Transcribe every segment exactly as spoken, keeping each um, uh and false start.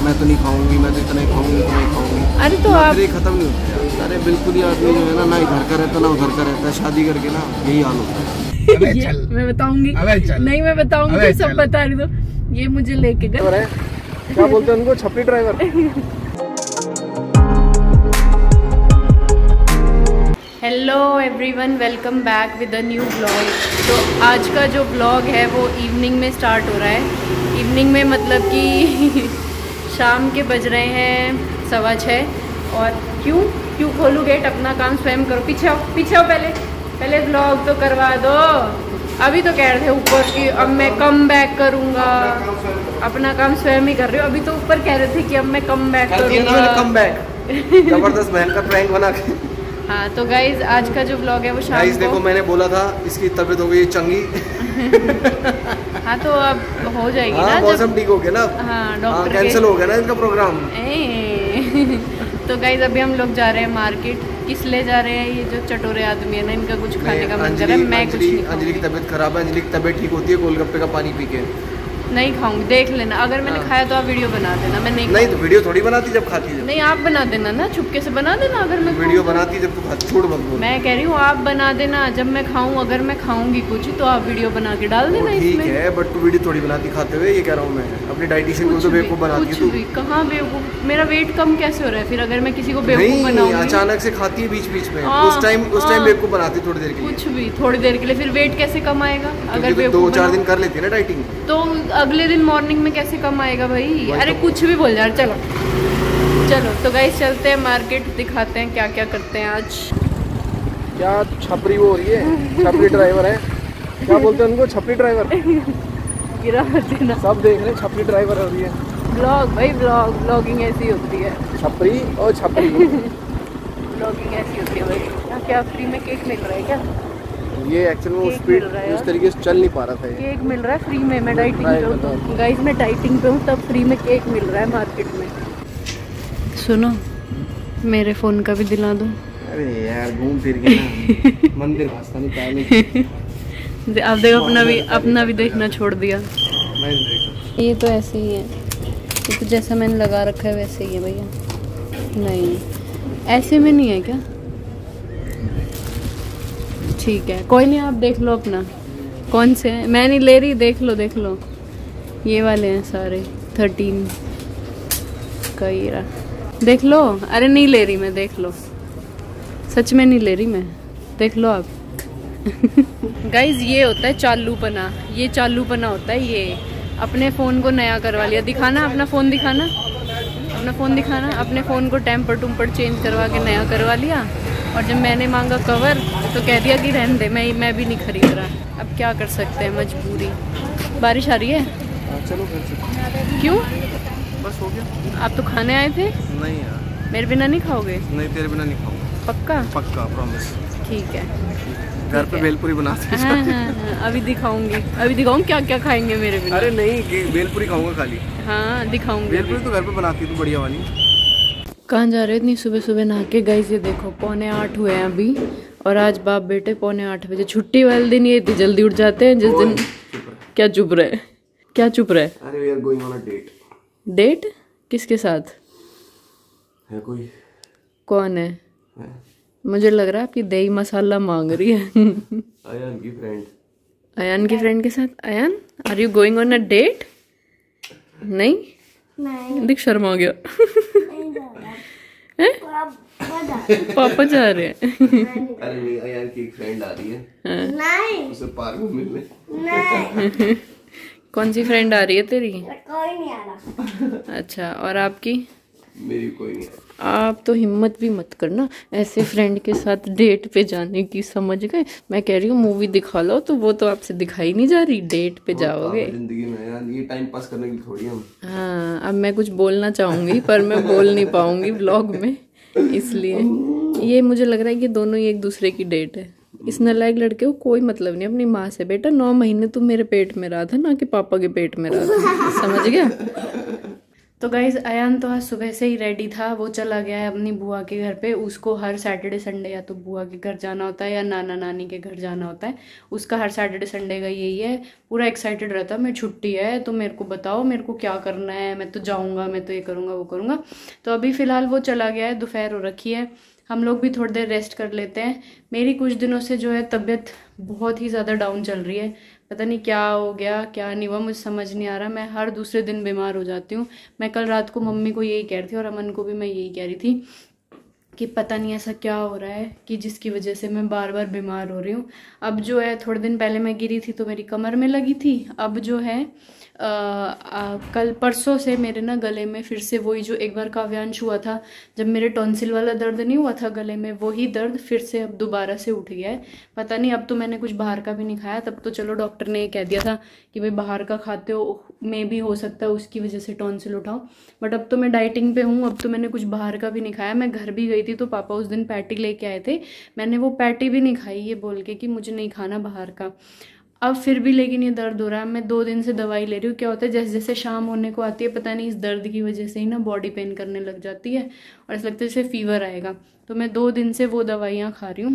मैं तो नहीं खाऊंगी, मैं तो इतना ही खाऊंगी, इतना ही खाऊंगी। अरे तो आप खत्म नहीं होता। अरे बिल्कुल ही आदमी जो है ना, ना इधर का रहता ना उधर का रहता है, शादी करके ना यही हाल होता है। अबे चल। मैं बताऊंगी, नहीं मैं बताऊंगी, सब बता रही दो। ये मुझे लेके गए, क्या बोलते हैं उनको, छपरी driver. Hello everyone, welcome back with a new blog. तो आज का जो ब्लॉग है वो इवनिंग में स्टार्ट हो रहा है। इवनिंग में मतलब कि शाम के बज रहे हैं सवा छः। और क्यों क्यों खोलूँ गेट, अपना काम स्वयं करो। पीछे आओ, पीछे आओ, पहले पहले ब्लॉग तो करवा दो। अभी तो कह रहे थे ऊपर कि अब मैं कम बैक करूँगा, अपना काम स्वयं ही कर रही हूँ। अभी तो ऊपर कह रहे थे कि अब मैं कम बैक करूँगा। कम बैक जबरदस्त बहन का प्रैंक बना के। हाँ तो गाइज आज का जो ब्लॉग है वो शाम गाइज देखो, मैंने बोला था इसकी तबीयत हो गई चंगी। हाँ तो अब हो जाएगी हाँ, ना, मौसम ठीक हो गया ना। हाँ डॉक्टर कैंसिल हो गया ना इनका प्रोग्राम। तो गाइज अभी हम लोग जा रहे हैं मार्केट। किस ले जा रहे हैं? ये जो चटोरे आदमी है ना, इनका कुछ खाने का मन कर रहा है। मैं कुछ नहीं खाऊंगी। अंजलि की तबीयत खराब है, अंजलि की तबीयत ठीक होती है गोलगप्पे का पानी पी के। नहीं खाऊंगी, देख लेना। अगर मैंने खाया तो आप वीडियो बना देना। मैं नहीं नहीं तो वीडियो थोड़ी बनाती जब खाती है। नहीं आप बना देना ना, छुपके से बना देना। अगर मैं वीडियो बनाती जब तू खाती, छोड़ मत बोल। मैं कह रही हूँ आप बना देना जब मैं खाऊं। अगर मैं खाऊंगी कुछ तो आप वीडियो बना के डाल देना इसमें। ठीक है, बट तू वीडियो थोड़ी बनाती खाते हुए, ये कह रहा हूँ मैं। अपनी डाइटिशियन को तो बेवकूफ बनाती है तू। कहाँ बेवकूफ? मेरा वेट कम कैसे हो रहा है फिर अगर मैं किसी को बेवकूफ बनाऊंगी? अचानक से खाती है बीच बीच में, उस टाइम उस टाइम बेवकूफ बनाती थोड़ी देर के लिए। कुछ भी थोड़ी देर के लिए, फिर वेट कैसे कम आएगा? अगर दो चार दिन कर लेती है ना डाइटिंग, तो अगले दिन मॉर्निंग में कैसे कम आएगा भाई? अरे कुछ भी बोल यार। चलो चलो तो गाइस चलते हैं मार्केट, दिखाते हैं क्या क्या करते हैं आज। क्या छपरी वो हो रही है? छपरी ड्राइवर है, क्या बोलते हैं उनको, छपरी ड्राइवर। गिरा देना, सब देख रहे हैं छपरी ड्राइवर हो रही है। ब्लॉग भाई, ब्लॉग ब्लॉगिंग ऐसी होती है। छपरी और छपरी ब्लॉगिंग ऐसी होती है भाई। क्या क्या फ्री में केक मिल रहा है क्या? ये एक्चुअली वो स्पीड उस तरीके से चल नहीं पा रहा था। केक मिल रहा है फ्री में। मैं डाइटिंग पे हूँ गाइस, मैं डाइटिंग पे हूँ, तब फ्री में केक मिल रहा है मार्केट में। सुनो, मेरे फ़ोन का भी दिला दो। अरे यार घूम फिर के ना मंदिर भाषा नहीं पाया। आप देखो, अपना भी अपना भी देखना छोड़ दिया। ये तो ऐसे ही है, ये तो जैसा मैंने लगा रखा है वैसे ही है भैया। नहीं ऐसे में नहीं है क्या? ठीक है, कोई नहीं, आप देख लो अपना कौन से हैं। मैं नहीं ले रही, देख लो देख लो, ये वाले हैं सारे। थर्टीन का ये रहा, देख लो। अरे नहीं ले रही मैं, देख लो, सच में नहीं ले रही मैं, देख लो आप। गाइज ये होता है चालूपना, ये चालूपना होता है। ये अपने फ़ोन को नया करवा लिया। दिखाना अपना फ़ोन, दिखाना अपना फ़ोन, दिखाना अपने फ़ोन को टेम्पर टूम्पर चेंज करवा के नया करवा लिया। और जब मैंने मांगा कवर तो कह दिया कि रहने दे, मैं मैं भी नहीं खरीद रहा। अब क्या कर सकते हैं, मजबूरी। बारिश आ रही है। आ, चलो घर से। क्यों? बस हो गया। आप तो खाने आए थे। नहीं यार, मेरे बिना नहीं खाओगे? नहीं तेरे बिना नहीं खाऊंगा। पक्का? पक्का, प्रॉमिस। ठीक है, घर पे भेलपुरी बनाते हैं। हाँ, हाँ, हाँ, अभी दिखाऊंगी, अभी दिखाऊंगी क्या क्या खाएंगे मेरे बिना। अरे नहीं, भेलपुरी खाऊंगा खाली। हाँ दिखाऊंगी। भेलपुरी तो घर पे बनाती है तू, बढ़िया वाली। कहाँ जा रहे हो इतनी सुबह सुबह नहा के? गाइस ये देखो, पौने आठ हुए हैं अभी, और आज बाप बेटे पौने आठ बजे, छुट्टी वाले दिन ये इतनी जल्दी उठ जाते हैं। जिस दिन क्या चुप रहे, क्या चुप रहे? अरे we are going on a date. Date? किसके साथ है? कोई कौन है? है? मुझे लग रहा है आपकी दही मसाला मांग रही है। अयान की फ्रेंड। अयान की फ्रेंड के साथ? Ayaan, are you going on a date? नहीं नहीं, दिख शर्म आ गया। पापा जा रहे हैं। अरे नहीं, अयान की एक फ्रेंड आ रही है। नहीं, उसे पार्क में मिलने। नहीं। कौन सी फ्रेंड आ रही है तेरी? कोई नहीं आ रहा। अच्छा, और आपकी? मेरी कोई नहीं। आप तो हिम्मत भी मत करना ऐसे फ्रेंड के साथ डेट पे जाने की, समझ गए? मैं कह रही हूँ मूवी दिखा लो, तो वो तो आपसे दिखाई नहीं जा रही। डेट पे जाओगे? जिंदगी में यार, ये टाइम पास करने की थोड़ी हम। हाँ, अब मैं कुछ बोलना चाहूंगी पर मैं बोल नहीं पाऊंगी व्लॉग में, इसलिए। ये मुझे लग रहा है कि दोनों ही एक दूसरे की डेट है। इस नालायक लड़के को कोई मतलब नहीं अपनी माँ से। बेटा नौ महीने तुम मेरे पेट में रहा था, ना कि पापा के पेट में रहा था, समझ गया? तो गाइज़ अयान तो आज सुबह से ही रेडी था, वो चला गया है अपनी बुआ के घर पे। उसको हर सैटरडे संडे या तो बुआ के घर जाना होता है या नाना नानी के घर जाना होता है। उसका हर सैटरडे संडे का यही है। पूरा एक्साइटेड रहता है, मैं छुट्टी है तो मेरे को बताओ मेरे को क्या करना है, मैं तो जाऊँगा, मैं तो ये करूँगा वो करूँगा। तो अभी फ़िलहाल वो चला गया है, दोपहर हो रखी है, हम लोग भी थोड़ी देर रेस्ट कर लेते हैं। मेरी कुछ दिनों से जो है तबीयत बहुत ही ज़्यादा डाउन चल रही है, पता नहीं क्या हो गया क्या नहीं हुआ, मुझे समझ नहीं आ रहा। मैं हर दूसरे दिन बीमार हो जाती हूँ। मैं कल रात को मम्मी को यही कह रही थी और अमन को भी मैं यही कह रही थी कि पता नहीं ऐसा क्या हो रहा है कि जिसकी वजह से मैं बार बार बीमार हो रही हूँ। अब जो है थोड़े दिन पहले मैं गिरी थी तो मेरी कमर में लगी थी, अब जो है आ, आ, कल परसों से मेरे ना गले में फिर से वही जो एक बार काव्यांश हुआ था जब मेरे टॉन्सिल वाला दर्द नहीं हुआ था गले में, वही दर्द फिर से अब दोबारा से उठ गया है। पता नहीं, अब तो मैंने कुछ बाहर का भी नहीं खाया, तब तो चलो डॉक्टर ने ये कह दिया था कि भाई बाहर का खाते हो में भी हो सकता है उसकी वजह से टॉन्सिल उठाओ, बट अब तो मैं डाइटिंग पे हूँ, अब तो मैंने कुछ बाहर का भी नहीं खाया। मैं घर भी गई थी तो पापा उस दिन पैटी लेके आए थे, मैंने वो पैटी भी नहीं खाई ये बोल के कि मुझे नहीं खाना बाहर का। अब फिर भी लेकिन ये दर्द हो रहा है, मैं दो दिन से दवाई ले रही हूँ। क्या होता है जैसे जैसे शाम होने को आती है पता नहीं इस दर्द की वजह से ही ना बॉडी पेन करने लग जाती है और ऐसा लगता है जैसे फीवर आएगा। तो मैं दो दिन से वो दवाइयाँ खा रही हूँ।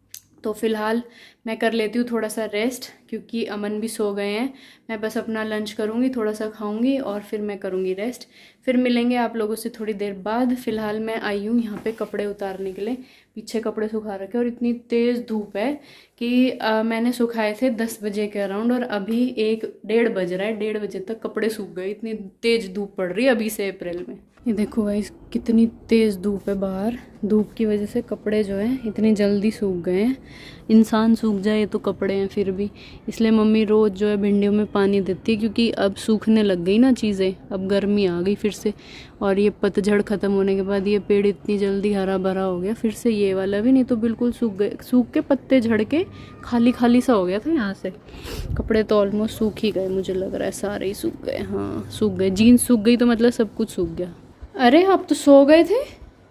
तो फ़िलहाल मैं कर लेती हूँ थोड़ा सा रेस्ट, क्योंकि अमन भी सो गए हैं। मैं बस अपना लंच करूँगी, थोड़ा सा खाऊँगी और फिर मैं करूँगी रेस्ट। फिर मिलेंगे आप लोगों से थोड़ी देर बाद। फ़िलहाल मैं आई हूँ यहाँ पे कपड़े उतारने के लिए, पीछे कपड़े सुखा रखे और इतनी तेज़ धूप है कि आ, मैंने सुखाए थे दस बजे के अराउंड और अभी एक डेढ़ बज रहा है, डेढ़ बजे तक कपड़े सूख गए। इतनी तेज़ धूप पड़ रही है अभी से अप्रैल में। ये देखो भाई कितनी तेज़ धूप है बाहर, धूप की वजह से कपड़े जो हैं इतनी जल्दी सूख गए हैं। इंसान सूख जाए तो कपड़े हैं फिर भी, इसलिए मम्मी रोज़ जो है भिंडियों में पानी देती है, क्योंकि अब सूखने लग गई ना चीज़ें, अब गर्मी आ गई फिर से। और ये पतझड़ ख़त्म होने के बाद ये पेड़ इतनी जल्दी हरा भरा हो गया फिर से, ये वाला भी, नहीं तो बिल्कुल सूख गए, सूख के पत्ते झड़ के खाली खाली सा हो गया था यहाँ से। कपड़े तो ऑलमोस्ट सूख ही गए, मुझे लग रहा है सारे ही सूख गए। हाँ सूख गए, जीन्स सूख गई तो मतलब सब कुछ सूख गया। अरे आप तो सो गए थे,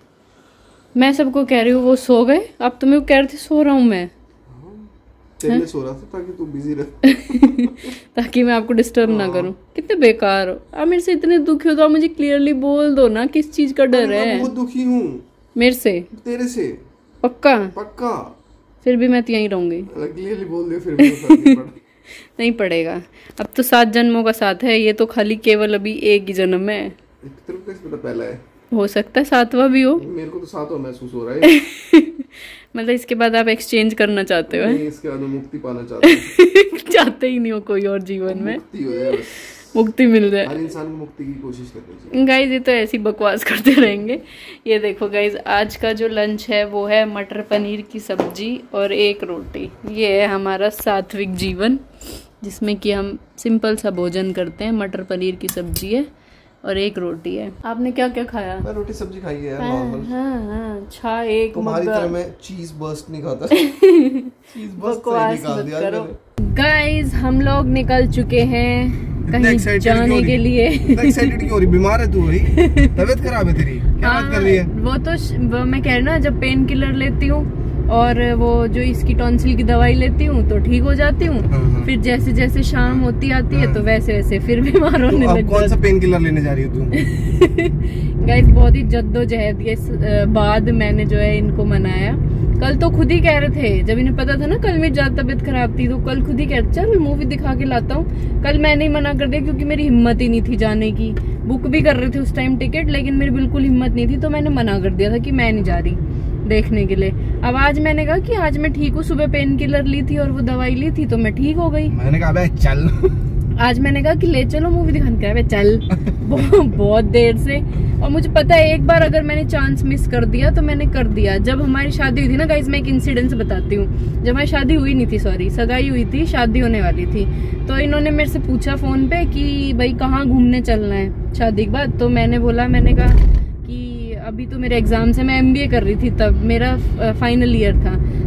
मैं सबको कह रही हूँ वो सो गए, आप तो मेरे को कह रहे थे सो रहा हूँ मैं। तेरे सो रहा था ताकि तू बिजी रहे ताकि मैं आपको डिस्टर्ब ना करूं। कितने बेकार हो आप, मेरे से इतने दुखी हो तो आप मुझे क्लियरली बोल दो ना किस चीज का डर है। मैं बहुत दुखी हूँ मेरे से, तेरे से पक्का पक्का। फिर भी मैं तो यहीं रहूंगी, क्लियरली बोल दे फिर भी फर्क नहीं पड़ता। नहीं पड़ेगा, अब तो सात जन्मों का साथ है, ये तो खाली केवल अभी एक ही जन्म है। तेरे को कैसे पता पहला है? हो सकता है सातवां भी हो। मेरे को तो सातवां महसूस हो रहा है। मतलब इसके बाद आप एक्सचेंज करना चाहते हो? नहीं, इसके बाद मुक्ति पाना चाहते हैं। चाहते ही नहीं हो कोई और जीवन में मुक्ति हो जाए, बस मुक्ति मिल जाए। हर इंसान को मुक्ति की कोशिश करनी चाहिए। गाइज ये तो ऐसी बकवास करते रहेंगे। ये देखो गाइज आज का जो लंच है वो है मटर पनीर की सब्जी और एक रोटी। ये है हमारा सात्विक जीवन जिसमें कि हम सिंपल सा भोजन करते हैं। मटर पनीर की सब्जी है और एक रोटी है। आपने क्या क्या खाया? मैं रोटी सब्जी खाई है यार, हाँ, नॉर्मल। हाँ, हाँ, छा एक तुम्हारी मग्गा। तरह मैं चीज बर्स्ट नहीं खाता। चीज बर्स्ट तो ही निकाल दिया करो। मैंने। गाइज हम लोग निकल चुके हैं कहीं जाने के लिए। एक्साइटेड क्यों हो रही? बीमार है तू भाई? तबीयत खराब है तेरी? क्या बात कर रही है? वो तो वो मैं कह रही ना, जब पेन किलर लेती हूँ और वो जो इसकी टॉन्सिल की दवाई लेती हूँ तो ठीक हो जाती हूँ। हाँ। फिर जैसे जैसे शाम होती आती है तो वैसे वैसे फिर बीमार होने लग जाती। कौन सा पेन किलर लेने जा रही हो तू? गाइस बहुत ही जद्दोजहद के बाद मैंने जो है इनको मनाया। कल तो खुद ही कह रहे थे, जब इन्हें पता था ना कल मेरी ज्यादा तबीयत खराब थी, तो कल खुद ही कह रहे चल मूवी दिखा के लाता हूँ। कल मैंने ही मना कर दिया क्योंकि मेरी हिम्मत ही नहीं थी जाने की। बुक भी कर रहे थे उस टाइम टिकट, लेकिन मेरी बिल्कुल हिम्मत नहीं थी, तो मैंने मना कर दिया था कि मैं नहीं जा रही देखने के लिए। अब आज मैंने कहा कि आज मैं ठीक हूँ, सुबह पेन किलर ली थी और वो दवाई ली थी तो मैं ठीक हो गई। मैंने कहा बे चल। आज मैंने कहा कि ले चलो मूवी दिखाने का, चल। बहुत देर से, और मुझे पता है एक बार अगर मैंने चांस मिस कर दिया तो मैंने कर दिया। जब हमारी शादी हुई थी ना गाइस, मैं एक इंसिडेंट बताती हूँ। जब हमारी शादी हुई नहीं थी, सॉरी सगाई हुई थी, शादी होने वाली थी, तो इन्होंने मेरे से पूछा फोन पे कि भाई कहाँ घूमने चलना है शादी के बाद। तो मैंने बोला, मैंने कहा कि अभी तो मेरे एग्जाम से, मैं एमबीए कर रही थी तब, मेरा फाइनल ईयर था,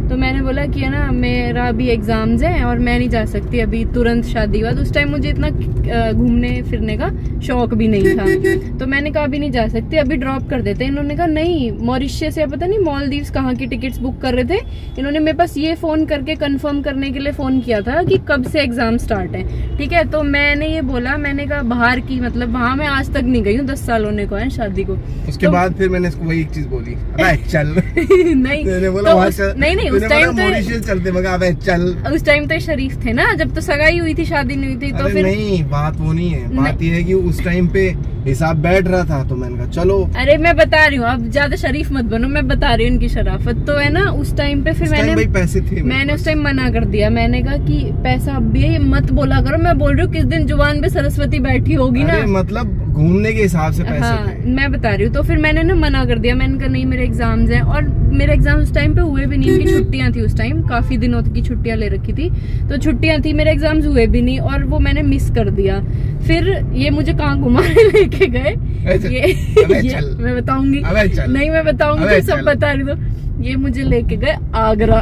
तो मैंने बोला कि है ना मेरा अभी एग्जाम्स हैं और मैं नहीं जा सकती अभी तुरंत शादी के बाद। उस टाइम मुझे इतना घूमने फिरने का शौक भी नहीं था, तो मैंने कहा अभी नहीं जा सकती, अभी ड्रॉप कर देते। इन्होंने कहा नहीं, मॉरिशस या पता नहीं मालदीव्स कहाँ की टिकट्स बुक कर रहे थे। इन्होंने मेरे पास ये फोन करके कंफर्म करने के लिए फोन किया था कि कब से एग्जाम स्टार्ट है। ठीक है, तो मैंने ये बोला, मैंने कहा बाहर की मतलब वहाँ मैं आज तक नहीं गई हूँ, दस साल होने को है शादी को। उसके तो, बाद फिर मैंने इसको वही एक चीज बोली, अबे चल। नहीं बोला तो वहाँ उस, चल, नहीं नहीं उस टाइम तो चलते मगर अबे चल। उस टाइम तो शरीफ थे ना, जब तो सगाई हुई थी शादी नहीं हुई थी। तो फिर नहीं, बात वो नहीं है, बात ये है कि उस टाइम पे हिसाब बैठ रहा था तो मैंने कहा चलो। अरे मैं बता रही हूँ, अब ज्यादा शरीफ मत बनो, मैं बता रही हूँ उनकी शराफत तो है ना। उस टाइम पे फिर मैंने भाई पैसे थे, मैंने उस टाइम मना कर दिया। मैंने कहा कि पैसा अब भी मत बोला करो, मैं बोल रही हूँ किस दिन जुबान पे सरस्वती बैठी होगी ना, मतलब घूमने के हिसाब से पैसे हाँ थे। मैं बता रही हूँ। तो फिर मैंने ना मना कर दिया, मैंने कहा नहीं मेरे एग्जाम्स हैं, और मेरे एग्जाम उस टाइम पे हुए भी नहीं, इनकी छुट्टियां थी उस टाइम, काफी दिनों की छुट्टियां ले रखी थी, तो छुट्टियां थी, मेरे एग्जाम्स हुए भी नहीं और वो मैंने मिस कर दिया। फिर ये मुझे कहाँ घुमाने लेके गए, ये, ये मैं बताऊंगी, नहीं मैं बताऊंगी, सब बता रही दो। ये मुझे लेके गए आगरा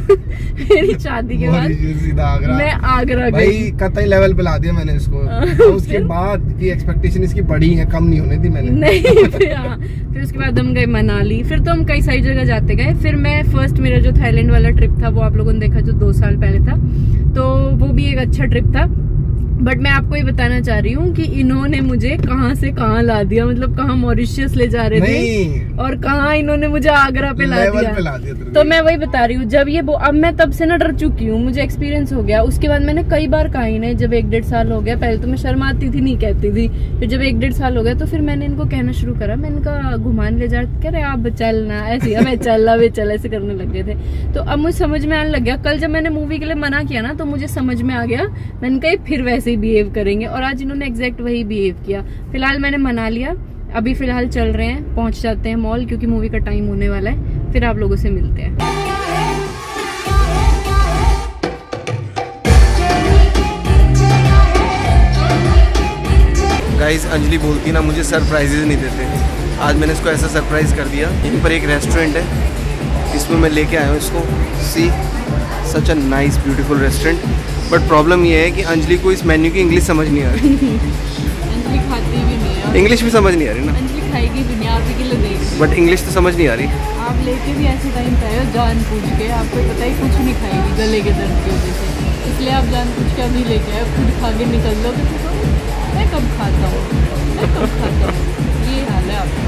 मेरी शादी के बाद सीधा आगरा, मैं आगरा गई। भाई कतई लेवल पे ला दिया मैंने इसको। तो उसके बाद की एक्सपेक्टेशन इसकी बड़ी है, कम नहीं होने दी मैंने। नहीं फिर हाँ, फिर उसके बाद हम गए मनाली, फिर तो हम कई सारी जगह जाते गए। फिर मैं फर्स्ट मेरा जो थाईलैंड वाला ट्रिप था वो आप लोगों ने देखा, जो दो साल पहले था, तो वो भी एक अच्छा ट्रिप था। बट मैं आपको ये बताना चाह रही हूँ कि इन्होंने मुझे कहाँ से कहाँ ला दिया, मतलब कहाँ मॉरिशस ले जा रहे थे और कहाँ इन्होंने मुझे आगरा पे ला दिया, पे ला दिया तो मैं वही बता रही हूँ। जब ये अब मैं तब से ना डर चुकी हूँ, मुझे एक्सपीरियंस हो गया। उसके बाद मैंने कई बार कहा ही नहीं, जब एक डेढ़ साल हो गया, पहले तो मैं शर्माती थी, नहीं कहती थी, फिर जब एक डेढ़ साल हो गया तो फिर मैंने इनको कहना शुरू करा। मैंने कहा घुमाने ले जा, कह रहे आप चलना, ऐसे अब चल अब चल, ऐसे करने लग गए थे। तो अब मुझे समझ में आने लग गया। कल जब मैंने मूवी के लिए मना किया ना तो मुझे समझ में आ गया, मैंने कहा फिर वैसे ही बिहेव करेंगे, और आज इन्होंने एग्जैक्ट वही बिहेव किया। फिलहाल मैंने मना लिया, अभी फिलहाल चल रहे हैं, पहुंच जाते हैं मॉल क्योंकि मूवी का टाइम होने वाला है, फिर आप लोगों से मिलते हैं। गाइस अंजलि बोलती ना मुझे सरप्राइजेज नहीं देते, आज मैंने इसको ऐसा सरप्राइज कर दिया। यहीं पर एक रेस्टोरेंट है, इसमें मैं लेके आया हूँ इसको, see such a nice beautiful restaurant. But problem ये है कि अंजलि को इस मेन्यू की इंग्लिश समझ नहीं आ रही। अंजलि खाती भी नहीं है, इंग्लिश भी समझ नहीं आ रही ना, अंजलि खाएगी भी नहीं, आप ही के लिए देख, बट इंग्लिश तो समझ नहीं आ रही। आप लेके भी ऐसे टाइम पे आए हो जान पूछ के, आपको पता ही कुछ नहीं खाएगी गले के दर्द की वजह से, इसलिए आप जान पूछ के अभी लेके आए, खुद खा के निकल लो। मैं कब खाता हूँ, मैं कब खाता हूँ, ये हाल है आपका।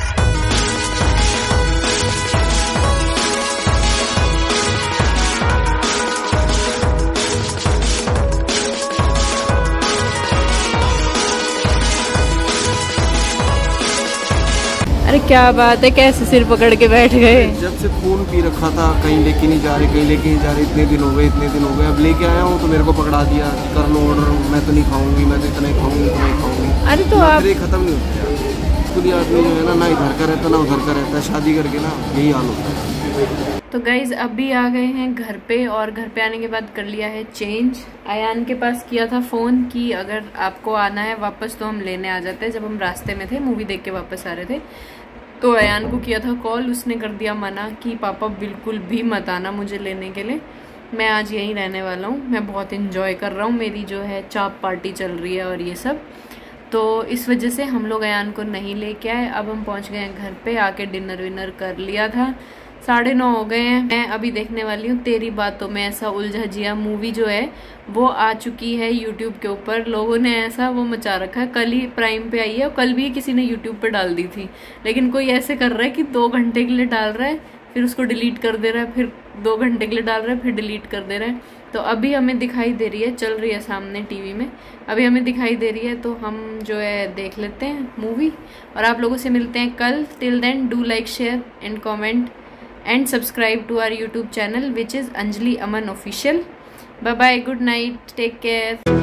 अरे क्या बात है, कैसे सिर पकड़ के बैठ गए। जब से फोन पी रखा था, कहीं लेके नहीं जा रहे, कहीं लेके नहीं जा रहे, इतने दिन हो गए इतने दिन हो गए अब लेके आया हूँ तो मेरे को पकड़ा दिया, कर लो ऑर्डर, मैं तो नहीं खाऊंगी, मैं तो इतना ही खाऊंगी, इतना ही खाऊंगी। अरे तो आप खत्म नहीं होता यार, खुद ही आदमी जो है ना, ना इधर का रहता ना उधर का रहता है, शादी करके ना यही हाल होता है। तो गाइज अभी आ गए हैं घर पे, और घर पे आने के बाद कर लिया है चेंज। अयान के पास किया था फ़ोन कि अगर आपको आना है वापस तो हम लेने आ जाते हैं, जब हम रास्ते में थे मूवी देख के वापस आ रहे थे, तो अयान को किया था कॉल, उसने कर दिया मना कि पापा बिल्कुल भी मत आना मुझे लेने के लिए, मैं आज यहीं रहने वाला हूँ, मैं बहुत इन्जॉय कर रहा हूँ, मेरी जो है चाप पार्टी चल रही है और ये सब। तो इस वजह से हम लोग अयान को नहीं लेके आए। अब हम पहुँच गए हैं घर पे, आके डिनर विनर कर लिया था, साढ़े नौ हो गए हैं। मैं अभी देखने वाली हूँ तेरी बातों में ऐसा उलझा जिया, मूवी जो है वो आ चुकी है यूट्यूब के ऊपर। लोगों ने ऐसा वो मचा रखा है, कल ही प्राइम पे आई है और कल भी किसी ने यूट्यूब पे डाल दी थी, लेकिन कोई ऐसे कर रहा है कि दो घंटे के लिए डाल रहा है, फिर उसको डिलीट कर दे रहा है, फिर दो घंटे के लिए डाल रहा है, फिर डिलीट कर दे रहा है। तो अभी हमें दिखाई दे रही है, चल रही है सामने टीवी में, अभी हमें दिखाई दे रही है, तो हम जो है देख लेते हैं मूवी और आप लोगों से मिलते हैं कल। Till then do like share and comment and subscribe to our YouTube channel which is Anjali Aman Official. Bye bye, good night, take care.